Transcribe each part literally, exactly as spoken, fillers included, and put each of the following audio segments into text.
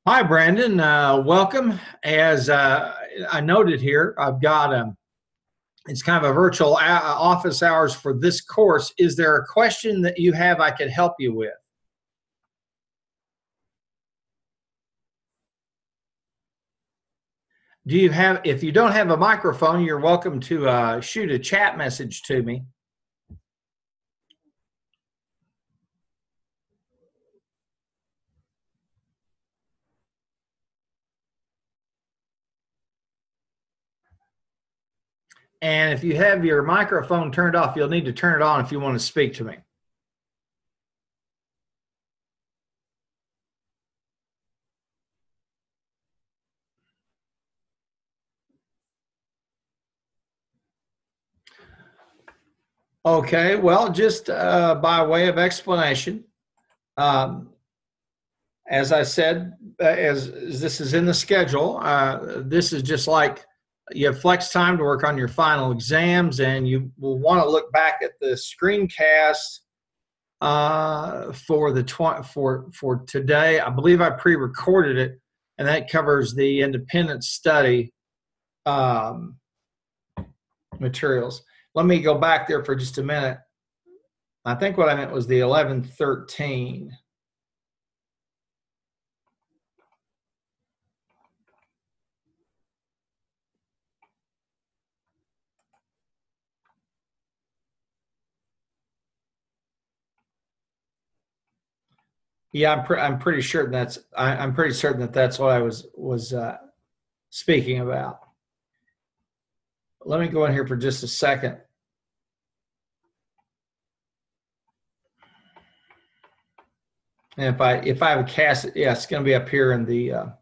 Hi, Brandon. Uh, welcome. As uh, I noted here, I've got um, it's kind of a virtual a- office hours for this course. Is there a question that you have I could help you with? Do you have? If you don't have a microphone, you're welcome to uh, shoot a chat message to me. And if you have your microphone turned off, you'll need to turn it on if you want to speak to me. Okay. Well, just uh, by way of explanation, um, as I said, uh, as, as this is in the schedule, uh, this is just like you have flex time to work on your final exams, and you will want to look back at the screencast uh, for the tw- for for today. I believe I pre-recorded it, and that covers the independent study um, materials. Let me go back there for just a minute. I think what I meant was the eleven thirteen. Yeah, I'm, pre- I'm pretty sure that's I, I'm pretty certain that that's what I was was uh, speaking about. Let me go in here for just a second. And if I if I have a cast, yeah, it's going to be up here in the. Uh,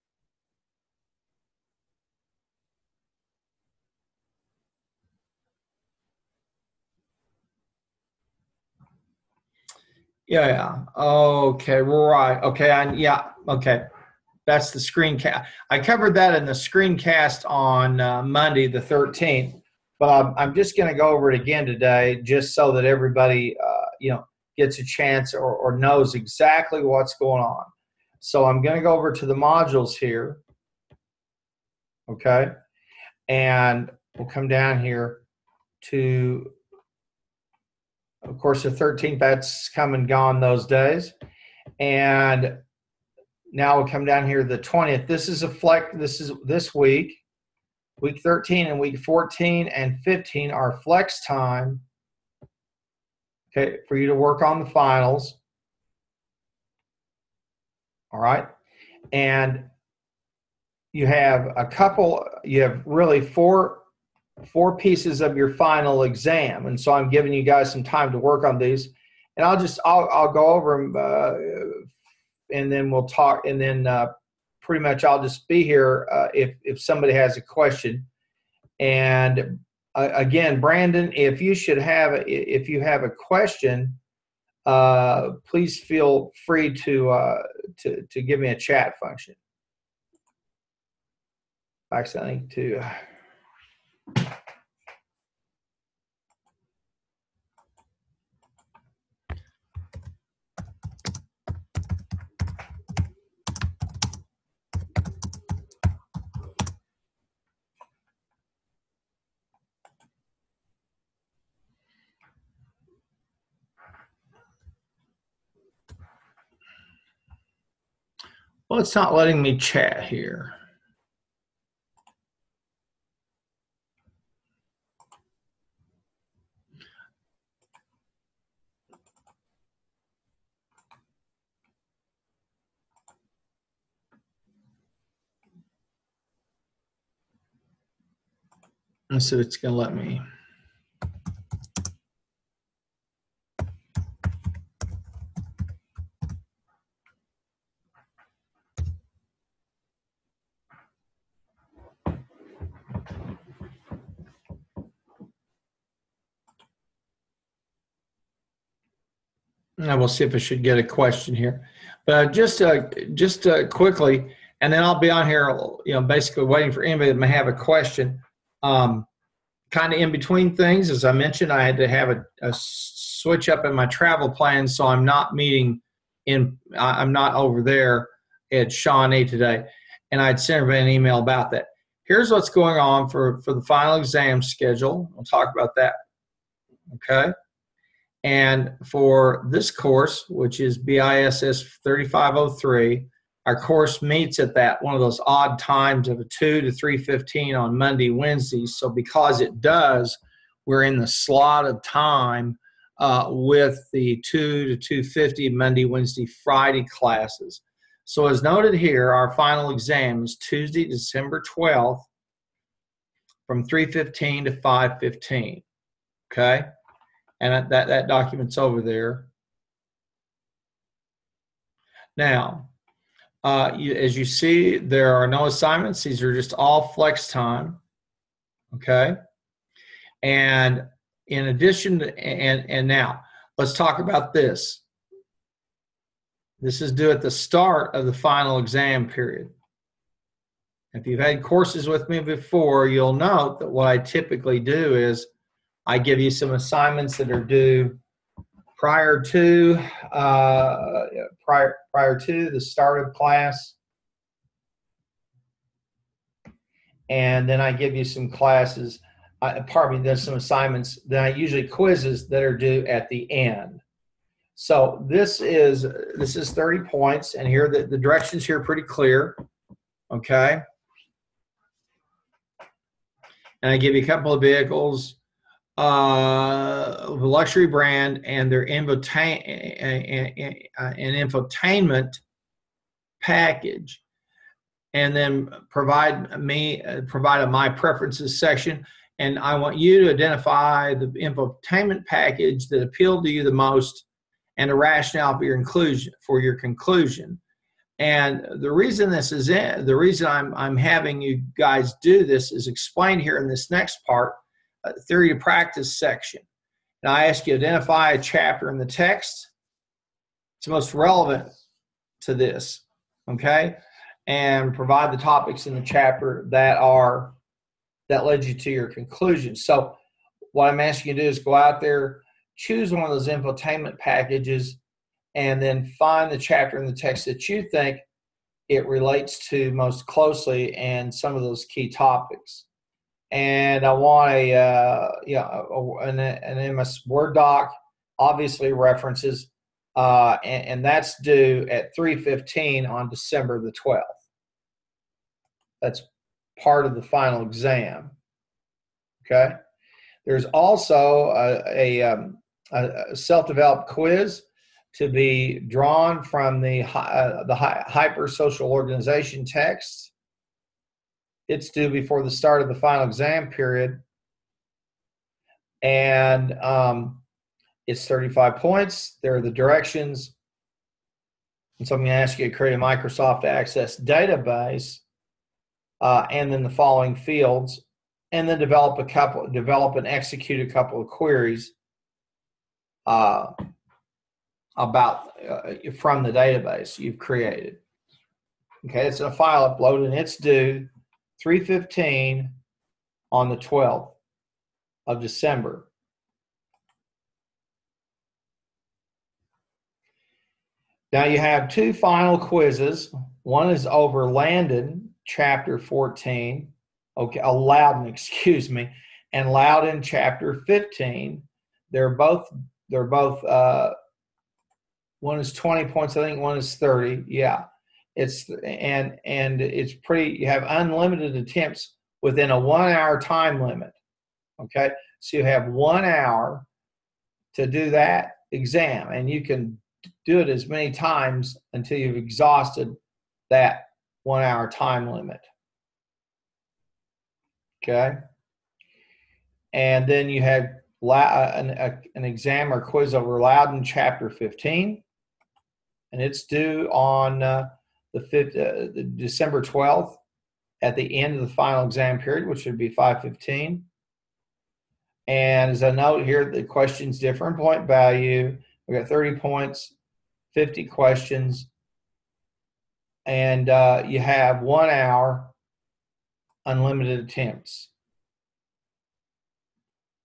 yeah, yeah. Okay, right. Okay, I, yeah. Okay, that's the screencast. I covered that in the screencast on uh, Monday the thirteenth, but I'm, I'm just going to go over it again today, just so that everybody, uh, you know, gets a chance or, or knows exactly what's going on. So I'm going to go over to the modules here. Okay, and we'll come down here to, of course, the thirteenth. That's come and gone those days, and now we'll come down here the twentieth. This is a flex. This is this week. Week thirteen and week fourteen and fifteen are flex time. Okay, for you to work on the finals. All right, and you have a couple. You have really four four pieces of your final exam, and so I'm giving you guys some time to work on these, and I'll just I'll I'll go over them, uh, and then we'll talk, and then uh, pretty much I'll just be here uh, if if somebody has a question. And uh, again, Brandon, if you should have if you have a question, uh, please feel free to uh, to to give me a chat function. Actually, I need to. Well, it's not letting me chat here. And so it's going to let me. I will see if I should get a question here, but uh, just uh, just uh, quickly, and then I'll be on here, you know, basically waiting for anybody that may have a question. Um, kind of in between things, as I mentioned, I had to have a, a switch up in my travel plans, so I'm not meeting in. I'm not over there. at Shawnee today, and I'd sent everybody an email about that. Here's what's going on for, for the final exam schedule. We'll talk about that, okay? And for this course, which is B I S S thirty-five oh three, our course meets at that one of those odd times of a two to three fifteen on Monday, Wednesdays. So because it does, we're in the slot of time uh, with the two to two fifty Monday, Wednesday, Friday classes. So as noted here, our final exam is Tuesday, December twelfth from three fifteen to five fifteen, okay? And that, that document's over there. Now, uh, you, as you see, there are no assignments. These are just all flex time, okay? And in addition to, and, and now, let's talk about this. This is due at the start of the final exam period. If you've had courses with me before, you'll note that what I typically do is I give you some assignments that are due prior to uh, prior prior to the start of class, and then I give you some classes. Uh, pardon me. There's some assignments. Then I usually quizzes that are due at the end. So this is this is thirty points, and here the, the directions here are pretty clear. Okay, and I give you a couple of vehicles. Uh, the luxury brand and their infotain an infotainment package, and then provide me uh, provide a my preferences section, and I want you to identify the infotainment package that appealed to you the most and a rationale for your inclusion for your conclusion. And the reason this is in, the reason I'm I'm having you guys do this is explained here in this next part. Theory to practice section. And I ask you to identify a chapter in the text. It's most relevant to this, okay? And provide the topics in the chapter that are that led you to your conclusion. So what I'm asking you to do is go out there, choose one of those infotainment packages, and then find the chapter in the text that you think it relates to most closely and some of those key topics. And I want a, uh, yeah, an, an M S Word doc, obviously references, uh, and, and that's due at three fifteen on December the twelfth. That's part of the final exam, okay? There's also a, a, um, a self-developed quiz to be drawn from the, uh, the Hyper Social Organization text. It's due before the start of the final exam period. And um, it's thirty-five points. There are the directions. And so I'm going to ask you to create a Microsoft Access database uh, and then the following fields, and then develop a couple, develop and execute a couple of queries uh, about uh, from the database you've created. Okay, it's a file upload, and it's due three fifteen on the twelfth of December. Now you have two final quizzes. One is over Landon, chapter fourteen. Okay, oh, Loudon, excuse me, and Loudon, chapter fifteen. They're both. They're both. Uh, one is twenty points. I think one is thirty. Yeah. It's and and it's pretty. You have unlimited attempts within a one-hour time limit. Okay, so you have one hour to do that exam, and you can do it as many times until you've exhausted that one-hour time limit. Okay, and then you have an, a, an exam or quiz over Loudon chapter fifteen, and it's due on uh, the, fifth, uh, the December twelfth at the end of the final exam period, which would be five fifteen. And as I note here, the questions differ in point value. We got thirty points, fifty questions, and uh, you have one hour, unlimited attempts.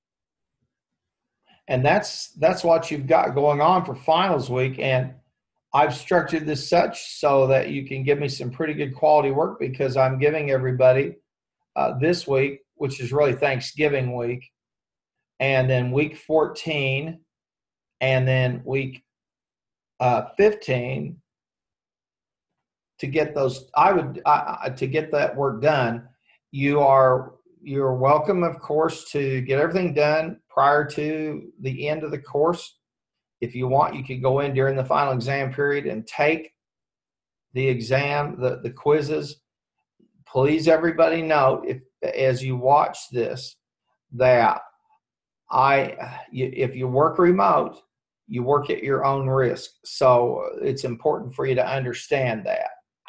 And that's that's what you've got going on for finals week. And I've structured this such so that you can give me some pretty good quality work, because I'm giving everybody uh, this week, which is really Thanksgiving week, and then week fourteen, and then week uh, fifteen to get those. I would uh, to get that work done. You are you're welcome, of course, to get everything done prior to the end of the course. If you want, you could go in during the final exam period and take the exam, the, the quizzes. Please, everybody know, if as you watch this, that I, if you work remote, you work at your own risk. So it's important for you to understand that.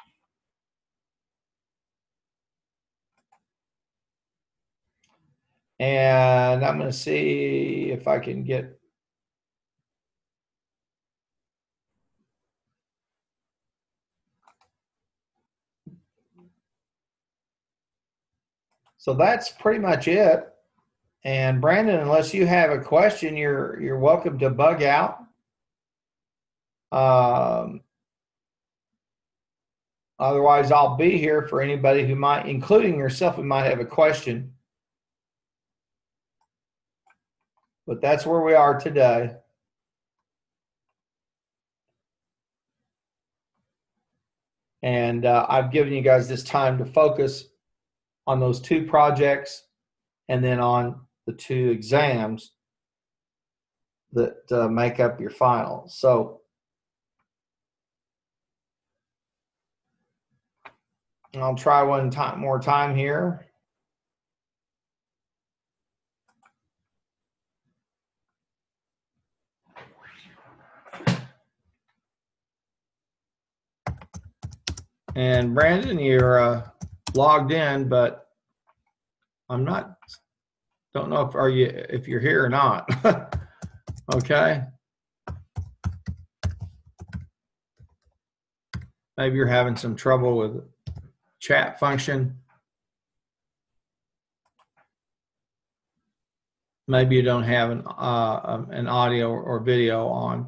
And I'm going to see if I can get so that's pretty much it. And Brandon, unless you have a question, you're you're welcome to bug out. Um, otherwise, I'll be here for anybody who might, including yourself, who might have a question. But that's where we are today. And uh, I've given you guys this time to focus on those two projects and then on the two exams that uh, make up your final. So I'll try one time more time here. And Brandon, you're uh, logged in, but I'm not, don't know if are you if you're here or not. Okay. Maybe you're having some trouble with chat function. Maybe you don't have an uh, an audio or video on.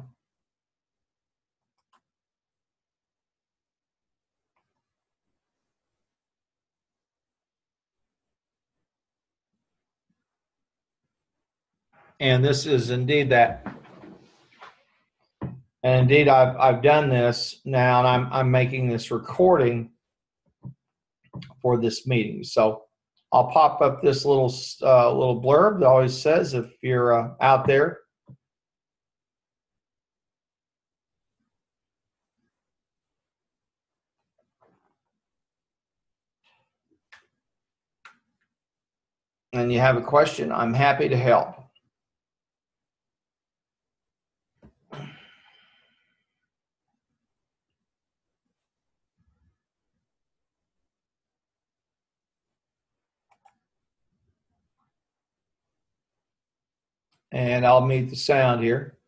And this is indeed that. And indeed, I've I've done this now, and I'm I'm making this recording for this meeting. So I'll pop up this little uh, little blurb that always says if you're uh, out there. And you have a question, I'm happy to help. And I'll mute the sound here.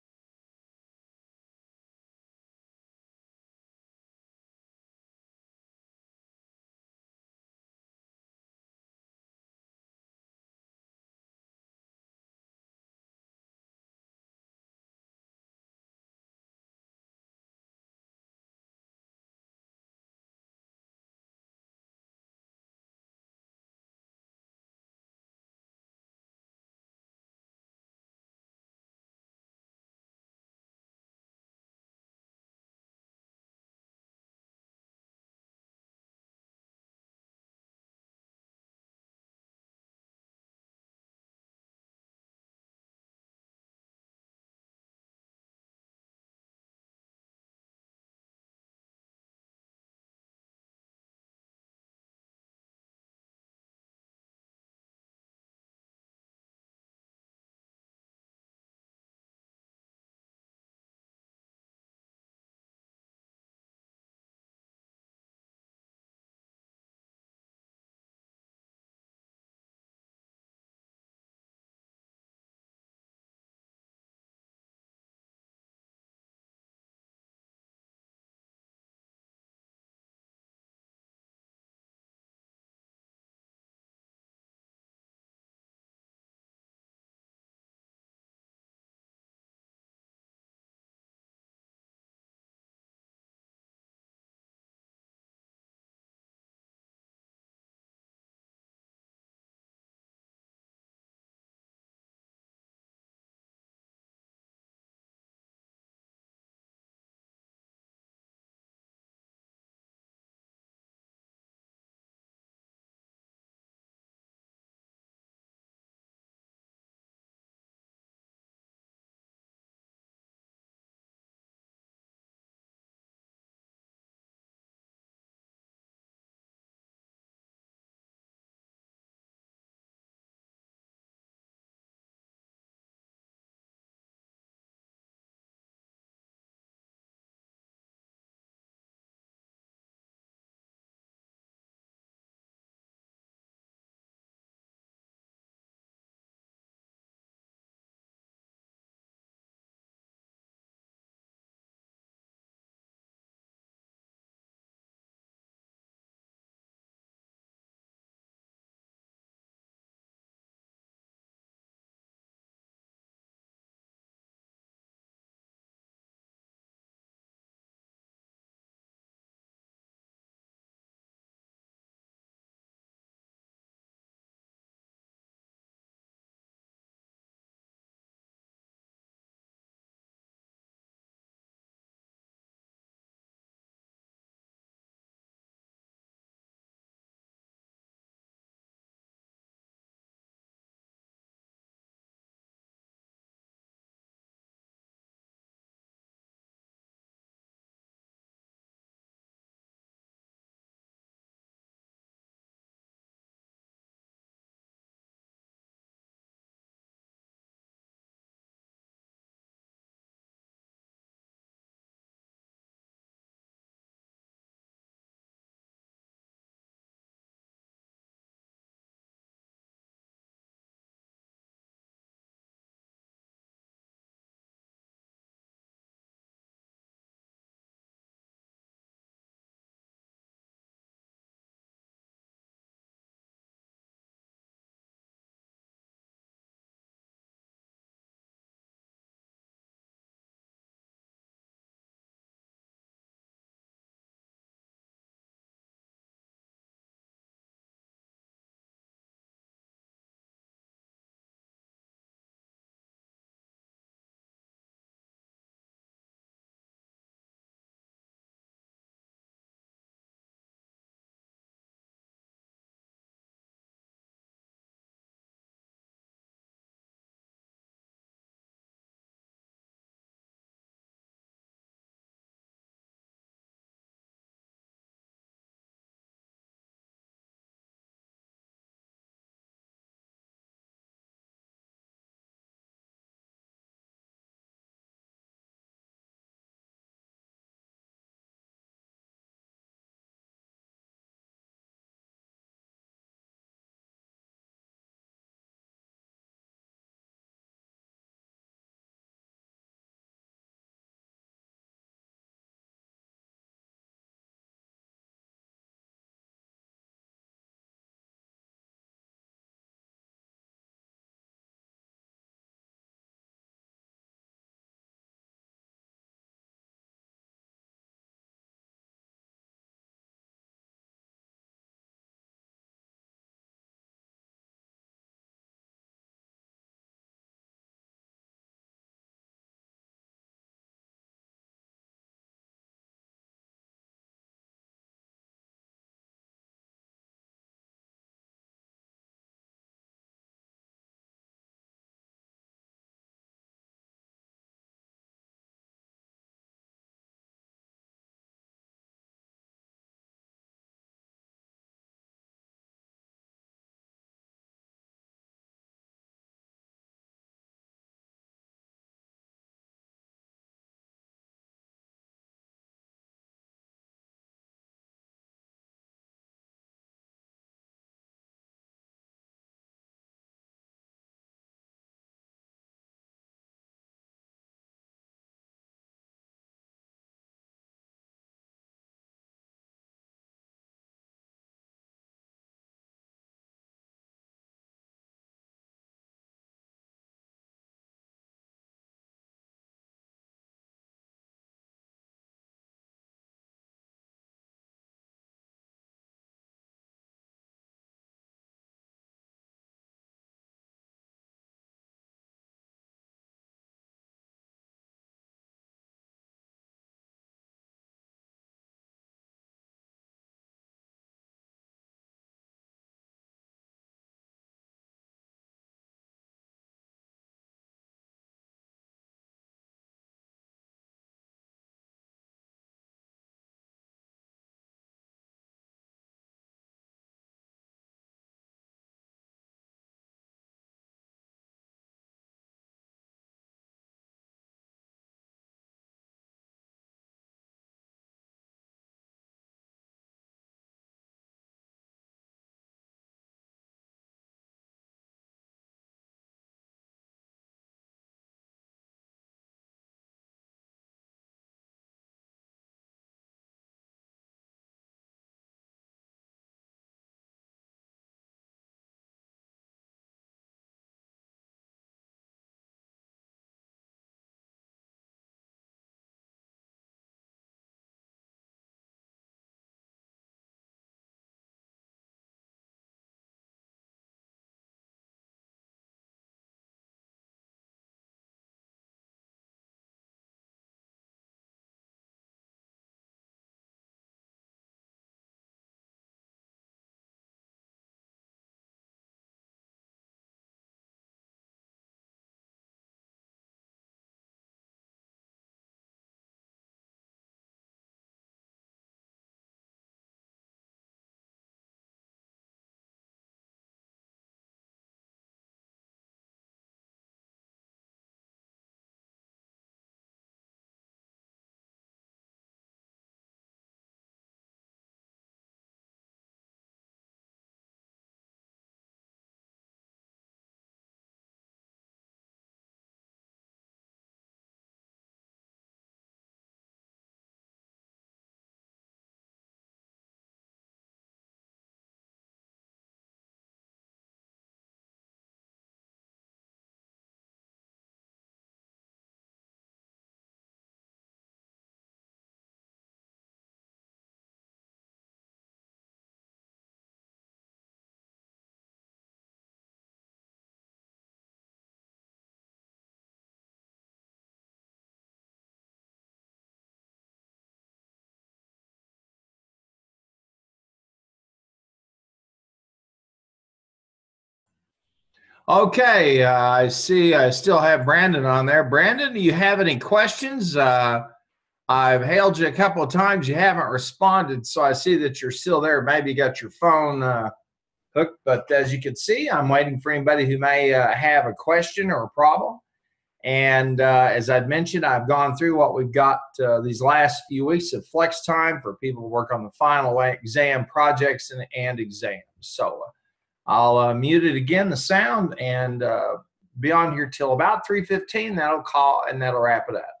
Okay, uh, I see I still have Brandon on there. Brandon, do you have any questions? Uh, I've hailed you a couple of times. You haven't responded, so I see that you're still there. Maybe you got your phone uh, hooked, but as you can see, I'm waiting for anybody who may uh, have a question or a problem. And uh, as I've mentioned, I've gone through what we've got uh, these last few weeks of flex time for people to work on the final exam projects and, and exams. So uh, I'll uh, mute it again, the sound, and uh, be on here till about three fifteen. That'll call and that'll wrap it up.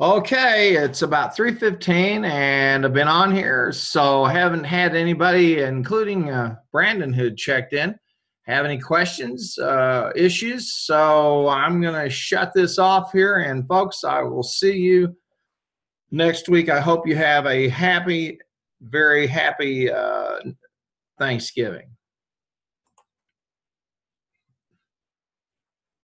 Okay, it's about three fifteen and I've been on here, so haven't had anybody, including uh, Brandon, who checked in, have any questions, uh, issues. So I'm going to shut this off here. And folks, I will see you next week. I hope you have a happy, very happy uh, Thanksgiving.